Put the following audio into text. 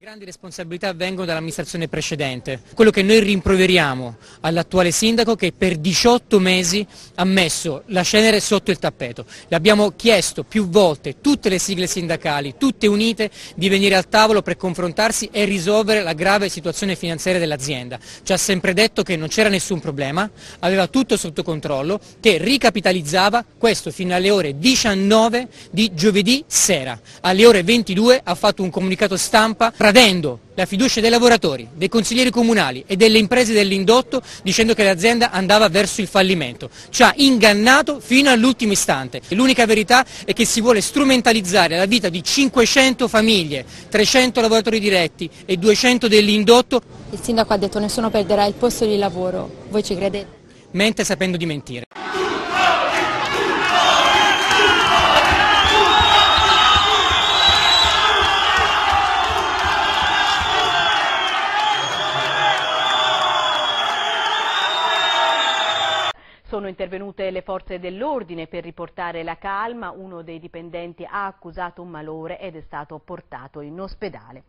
Grandi responsabilità vengono dall'amministrazione precedente. Quello che noi rimproveriamo all'attuale sindaco che per 18 mesi ha messo la cenere sotto il tappeto. Le abbiamo chiesto più volte, tutte le sigle sindacali, tutte unite, di venire al tavolo per confrontarsi e risolvere la grave situazione finanziaria dell'azienda. Ci ha sempre detto che non c'era nessun problema, aveva tutto sotto controllo, che ricapitalizzava questo fino alle ore 19 di giovedì sera. Alle ore 22 ha fatto un comunicato stampa tradendo la fiducia dei lavoratori, dei consiglieri comunali e delle imprese dell'indotto dicendo che l'azienda andava verso il fallimento. Ci ha ingannato fino all'ultimo istante. L'unica verità è che si vuole strumentalizzare la vita di 500 famiglie, 300 lavoratori diretti e 200 dell'indotto. Il sindaco ha detto nessuno perderà il posto di lavoro, voi ci credete? Mente sapendo di mentire. Sono intervenute le forze dell'ordine per riportare la calma, uno dei dipendenti ha accusato un malore ed è stato portato in ospedale.